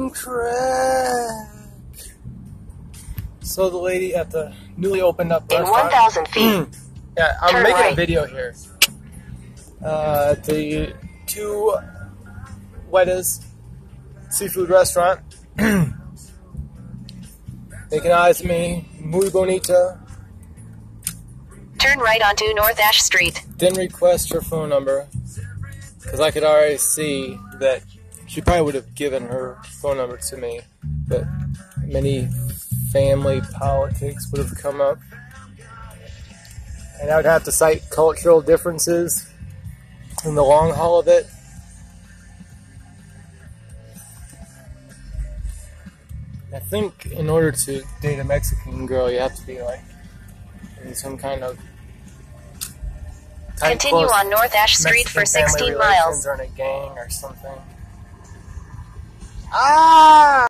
on crack. So the lady at the newly opened up in restaurant. 1,000 feet. Yeah, I'm turn making right. a video here. The Two Wetas seafood restaurant. Making eyes at me. Muy bonita. Turn right onto North Ash Street. Didn't request her phone number because I could already see that she probably would have given her phone number to me, but many family politics would have come up, and I would have to cite cultural differences in the long haul of it. I think in order to date a Mexican girl, you have to be like in some kind of Continue on North Ash Street Mexican for 16 family miles. Or in a gang or something. Ah!